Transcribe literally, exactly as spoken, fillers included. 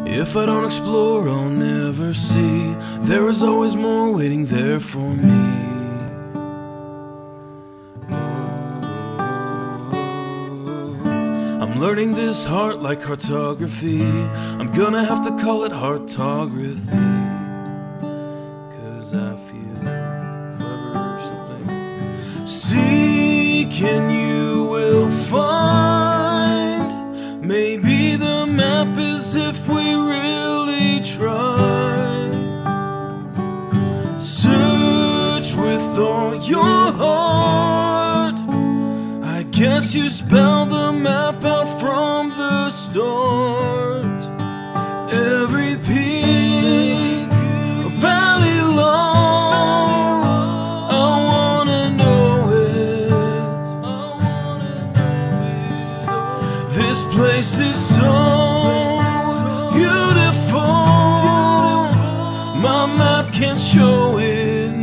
If I don't explore, I'll never see. There is always more waiting there for me. I'm learning this heart like cartography. I'm gonna have to call it heartography, 'cause I feel clever or something. Seek and you will find. Maybe the map is if we really try. Search with all your heart. I guess you spell the map out from the start. Every peak, valley long, I wanna know it. This place is so beautiful, my map can't show it